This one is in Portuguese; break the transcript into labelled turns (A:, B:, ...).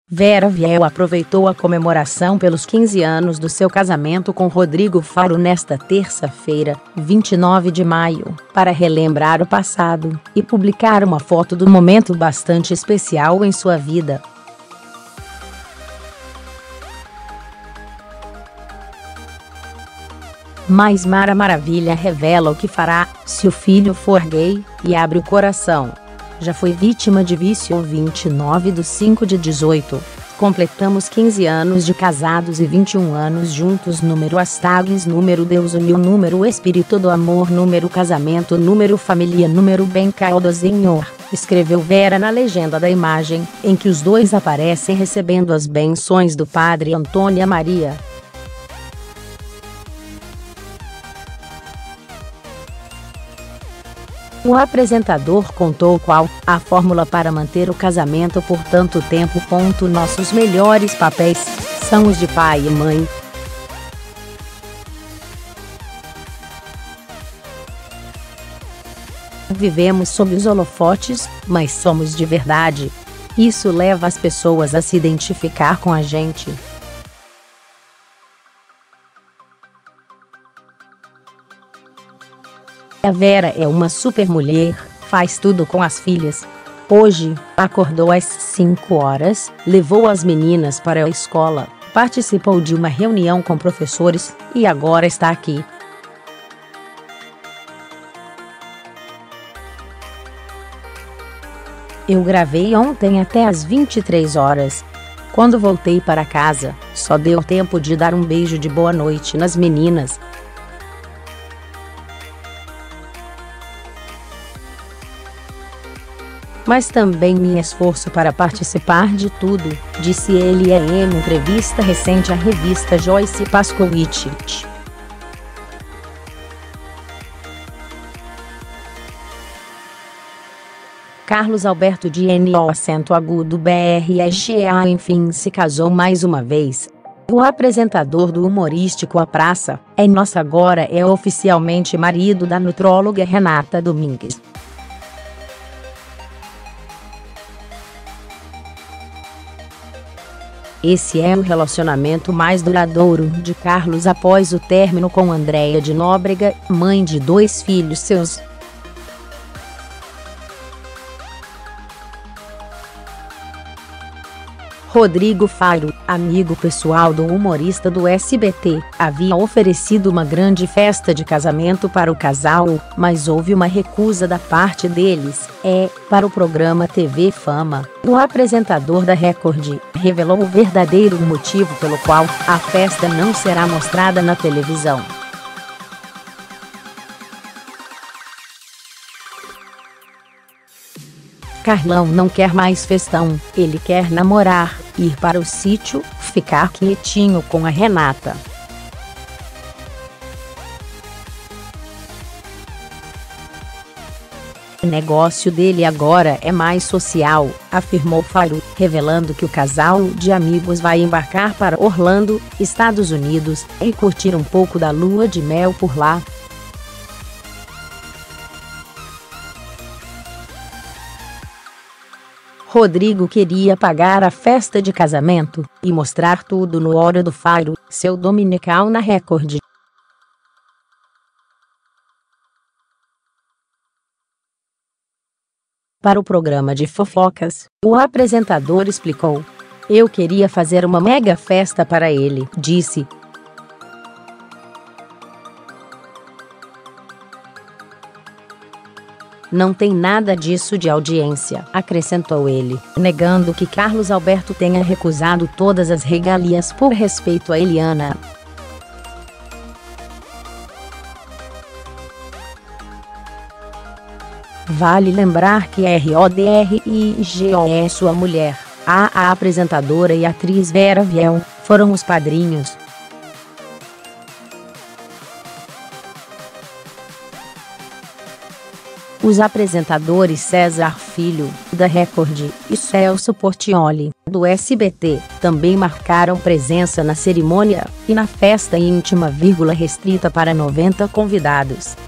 A: Vera Viel aproveitou a comemoração pelos 15 anos do seu casamento com Rodrigo Faro nesta terça-feira, 29 de maio, para relembrar o passado e publicar uma foto do momento bastante especial em sua vida. Mas Mara Maravilha revela o que fará se o filho for gay e abre o coração. Já foi vítima de vício. 29/5/18. Completamos 15 anos de casados e 21 anos juntos. Número as tags, número Deus uniu, número espírito do amor, número casamento, número família, número bem do Senhor, escreveu Vera na legenda da imagem, em que os dois aparecem recebendo as bênçãos do padre Antônia Maria. O apresentador contou qual a fórmula para manter o casamento por tanto tempo. Nossos melhores papéis são os de pai e mãe. Vivemos sob os holofotes, mas somos de verdade. Isso leva as pessoas a se identificar com a gente. A Vera é uma super mulher, faz tudo com as filhas. Hoje, acordou às 5 horas, levou as meninas para a escola, participou de uma reunião com professores, e agora está aqui. Eu gravei ontem até às 23 horas. Quando voltei para casa, só deu tempo de dar um beijo de boa noite nas meninas. Mas também me esforço para participar de tudo, disse ele em uma entrevista recente à revista Joyce Pascowitch. Carlos Alberto de N.O. BRSGA enfim se casou mais uma vez. O apresentador do humorístico A Praça é Nossa agora é oficialmente marido da nutróloga Renata Domingues. Esse é o relacionamento mais duradouro de Carlos após o término com Andréia de Nóbrega, mãe de 2 filhos seus. Rodrigo Faro, amigo pessoal do humorista do SBT, havia oferecido uma grande festa de casamento para o casal, mas houve uma recusa da parte deles. Para o programa TV Fama, o apresentador da Record revelou o verdadeiro motivo pelo qual a festa não será mostrada na televisão. Carlão não quer mais festão, ele quer namorar, ir para o sítio, ficar quietinho com a Renata. O negócio dele agora é mais social, afirmou Faro, revelando que o casal de amigos vai embarcar para Orlando, Estados Unidos, e curtir um pouco da lua de mel por lá. Rodrigo queria pagar a festa de casamento e mostrar tudo no Hora do Faro, seu dominical na Record. Para o programa de fofocas, o apresentador explicou: "Eu queria fazer uma mega festa para ele", disse. "Não tem nada disso de audiência", acrescentou ele, negando que Carlos Alberto tenha recusado todas as regalias por respeito a Eliana. Vale lembrar que Rodrigo, sua mulher, a apresentadora e atriz Vera Viel, foram os padrinhos. Os apresentadores César Filho, da Record, e Celso Portiolli, do SBT, também marcaram presença na cerimônia e na festa íntima, restrita para 90 convidados.